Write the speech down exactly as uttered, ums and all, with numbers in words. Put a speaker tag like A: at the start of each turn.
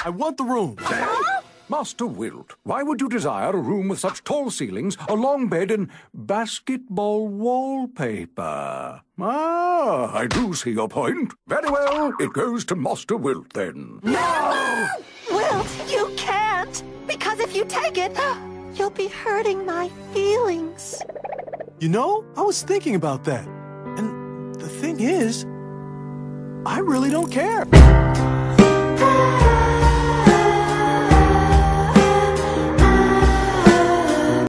A: I want the room.
B: Uh-huh.
C: Master Wilt, why would you desire a room with such tall ceilings, a long bed, and basketball wallpaper? Ah, I do see your point. Very well, it goes to Master Wilt, then.
B: No! Wilt, you can't! Because if you take it, you'll be hurting my feelings.
A: You know, I was thinking about that. And the thing is, I really don't care.